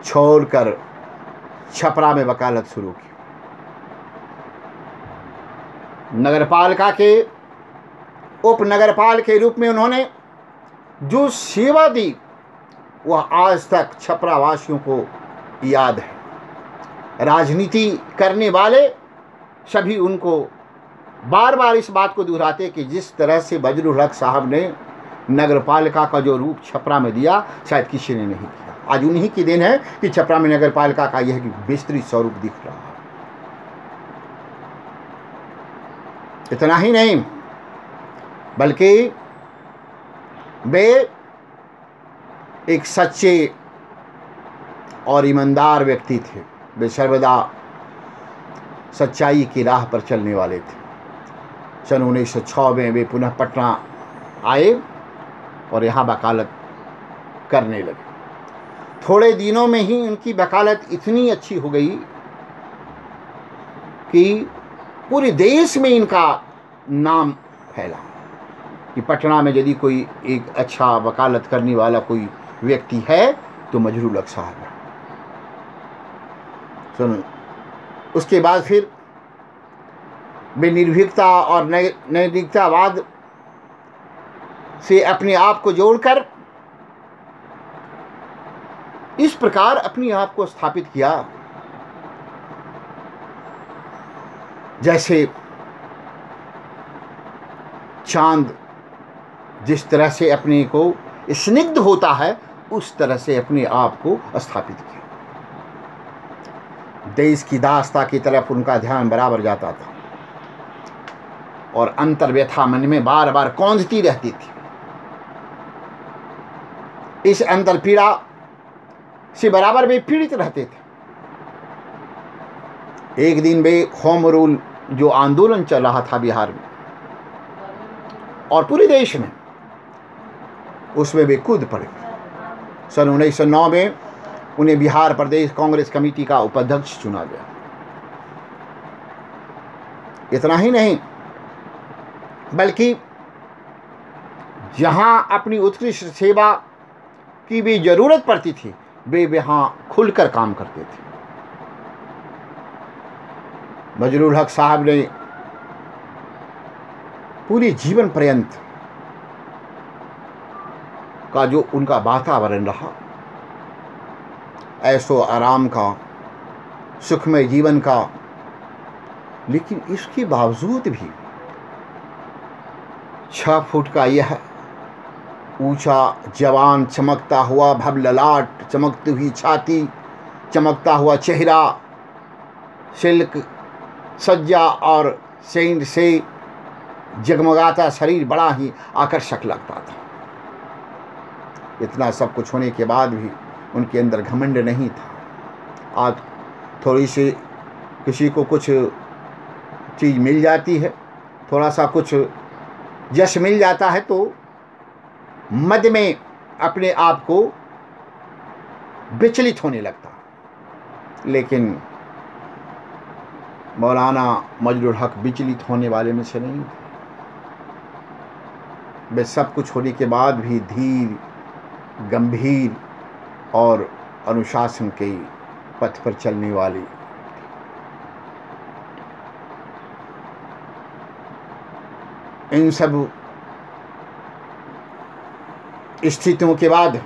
छोड़कर छपरा में वकालत शुरू की। नगरपालिका के उप नगरपाल के रूप में उन्होंने जो सेवा दी वह आज तक छपरा वासियों को याद है। राजनीति करने वाले सभी उनको बार बार इस बात को दोहराते कि जिस तरह से बजरुल हक साहब ने नगरपालिका का जो रूप छपरा में दिया शायद किसी ने नहीं किया। आज उन्हीं की देन है कि छपरा में नगरपालिका का यह विस्तृत स्वरूप दिख रहा है। इतना ही नहीं बल्कि वे एक सच्चे और ईमानदार व्यक्ति थे। वे सर्वदा सच्चाई की राह पर चलने वाले थे। सन 1906 में वे पुनः पटना आए और यहाँ वकालत करने लगे। थोड़े दिनों में ही उनकी वकालत इतनी अच्छी हो गई कि पूरे देश में इनका नाम फैला कि पटना में यदि कोई एक अच्छा वकालत करने वाला कोई व्यक्ति है तो मजरूल हक साहब है। सुनो, उसके बाद फिर वे निर्भीकता और नैतिकतावाद से अपने आप को जोड़कर इस प्रकार अपने आप को स्थापित किया जैसे चांद जिस तरह से अपने को स्निग्ध होता है उस तरह से अपने आप को स्थापित किया। देश की दास्ता की तरफ उनका ध्यान बराबर जाता था और अंतर्व्यथा मन में बार बार कौंधती रहती थी। इस अंतर्पीड़ा से बराबर वे पीड़ित रहते थे। एक दिन वे होम रूल जो आंदोलन चल रहा था बिहार में और पूरे देश में, उसमें वे कूद पड़े। सन 1909 में उन्हें बिहार प्रदेश कांग्रेस कमेटी का उपाध्यक्ष चुना गया। इतना ही नहीं बल्कि जहां अपनी उत्कृष्ट सेवा की भी जरूरत पड़ती थी वे वहां खुलकर काम करते थे। बजरुल हक साहब ने पूरे जीवन पर्यंत का जो उनका वातावरण रहा, ऐशो आराम का, सुखमय जीवन का, लेकिन इसके बावजूद भी 6 फुट का यह ऊंचा जवान, चमकता हुआ भव ललाट, चमकती हुई छाती, चमकता हुआ चेहरा, सिल्क सज्जा और सेंट से जगमगाता शरीर बड़ा ही आकर्षक लगता था। इतना सब कुछ होने के बाद भी उनके अंदर घमंड नहीं था। आज थोड़ी सी किसी को कुछ चीज़ मिल जाती है, थोड़ा सा कुछ यश मिल जाता है तो मद में अपने आप को विचलित होने लगता। लेकिन मौलाना मजरुल हक विचलित होने वाले में से नहीं थे। वे सब कुछ होने के बाद भी धीर, गंभीर और अनुशासन के पथ पर चलने वाले। इन सब स्थितियों के बाद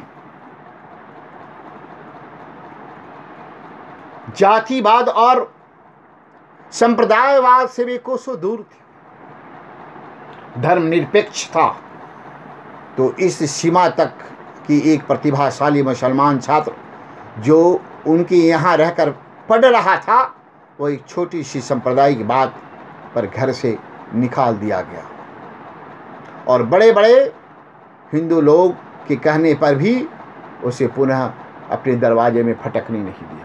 जातिवाद और संप्रदायवाद से भी कोसों दूर थे। धर्मनिरपेक्ष था तो इस सीमा तक कि एक प्रतिभाशाली मुसलमान छात्र जो उनके यहाँ रहकर पढ़ रहा था वो एक छोटी सी सांप्रदायिक बात पर घर से निकाल दिया गया और बड़े बड़े हिंदू लोग के कहने पर भी उसे पुनः अपने दरवाजे में फटकने नहीं दिया।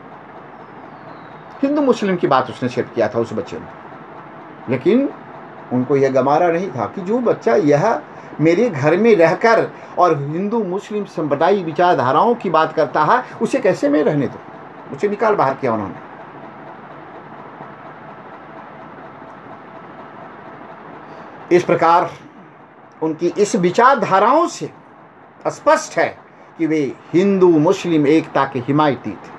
हिंदू मुस्लिम की बात उसने सेट किया था उस बच्चे ने, लेकिन उनको यह गमारा नहीं था कि जो बच्चा यह मेरे घर में रहकर और हिंदू मुस्लिम संप्रदायिक विचारधाराओं की बात करता है उसे कैसे मैं रहने दूं, उसे निकाल बाहर किया उन्होंने। इस प्रकार उनकी इस विचारधाराओं से स्पष्ट है कि वे हिंदू मुस्लिम एकता के हिमायती थे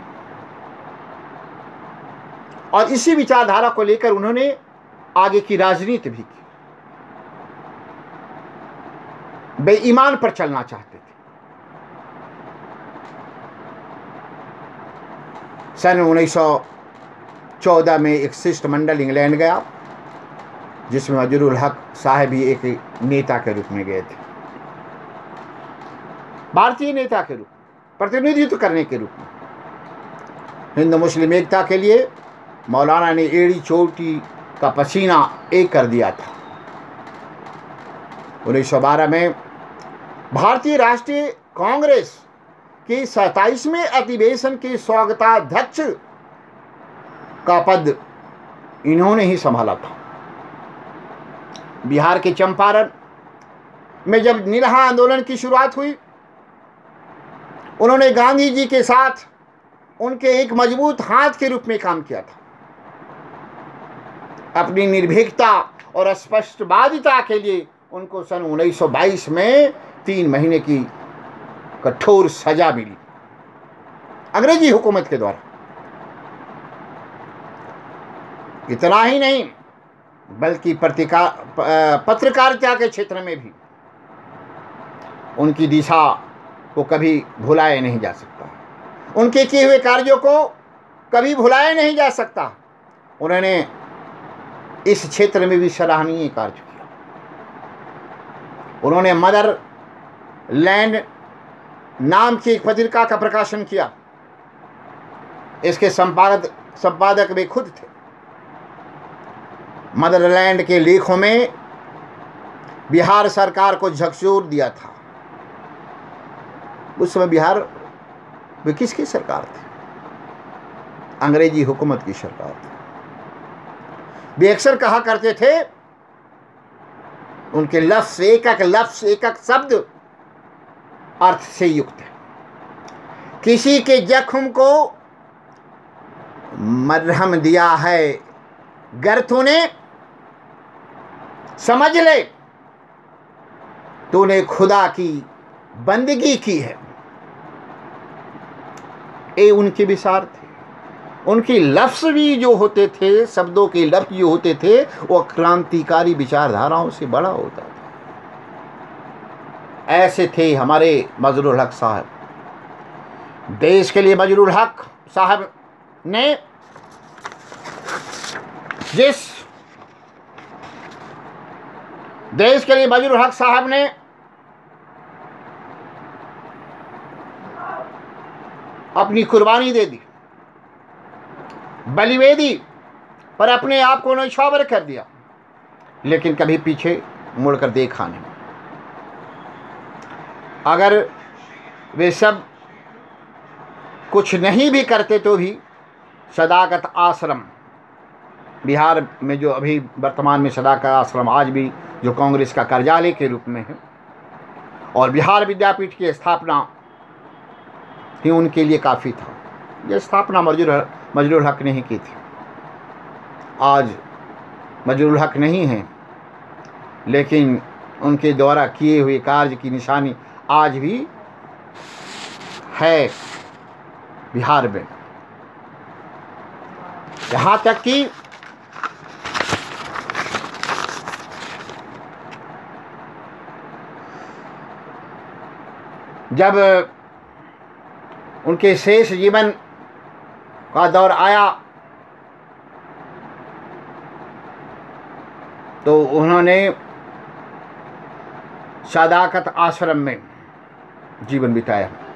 और इसी विचारधारा को लेकर उन्होंने आगे की राजनीति भी की। वे ईमान पर चलना चाहते थे। सन 1914 में एक शिष्टमंडल इंग्लैंड गया, जिसमें मजरूल हक साहब भी एक नेता के रूप में गए थे, भारतीय नेता के रूप में, प्रतिनिधित्व करने के रूप में। हिंदू मुस्लिम एकता के लिए मौलाना ने एड़ी चोटी का पसीना एक कर दिया था। 1912 में भारतीय राष्ट्रीय कांग्रेस के 27वें अधिवेशन के स्वागताध्यक्ष का पद इन्होंने ही संभाला था। बिहार के चंपारण में जब नीलहा आंदोलन की शुरुआत हुई, उन्होंने गांधी जी के साथ उनके एक मजबूत हाथ के रूप में काम किया था। अपनी निर्भीकता और स्पष्टवादिता के लिए उनको सन 1922 में 3 महीने की कठोर सजा मिली अंग्रेजी हुकूमत के द्वारा। इतना ही नहीं, बल्कि पत्रकारिता के क्षेत्र में भी उनकी दिशा को कभी भुलाया नहीं जा सकता। उनके किए हुए कार्यों को कभी भुलाया नहीं जा सकता। उन्होंने इस क्षेत्र में भी सराहनीय कार्य किया। उन्होंने मदर लैंड नाम की एक पत्रिका का प्रकाशन किया। इसके संपादक वे खुद थे। मदरलैंड के लेखों में बिहार सरकार को झकझोर दिया था। उस समय बिहार वे किसकी सरकार थी? अंग्रेजी हुकूमत की सरकार थी। वे अक्सर कहा करते थे, उनके लफ्ज एक एक शब्द अर्थ से युक्त है। किसी के जख्म को मरहम दिया है गर तूने, समझ ले तूने खुदा की बंदगी की है। ये उनके विचार थे। उनके लफ्ज भी जो होते थे, शब्दों के लफ्ज जो होते थे, वो क्रांतिकारी विचारधाराओं से बड़ा होता था। ऐसे थे हमारे मजरूल हक साहब। देश के लिए मजरूल हक साहब ने देश के लिए मजरूल हक साहब ने अपनी कुर्बानी दे दी, बलिवेदी पर अपने आप को न्यौछावर कर दिया, लेकिन कभी पीछे मुड़कर देखा नहीं। अगर वे सब कुछ नहीं भी करते तो भी सदाकत आश्रम, बिहार में जो अभी वर्तमान में सदाकत आश्रम आज भी जो कांग्रेस का कार्यालय के रूप में है, और बिहार विद्यापीठ की स्थापना ही उनके लिए काफ़ी था। यह स्थापना मजरूल हक ने ही की थी। आज मजरूल हक नहीं हैं, लेकिन उनके द्वारा किए हुए कार्य की निशानी आज भी है बिहार में। यहाँ तक कि जब उनके शेष जीवन का दौर आया तो उन्होंने सदाकत आश्रम में जीवन बिताया।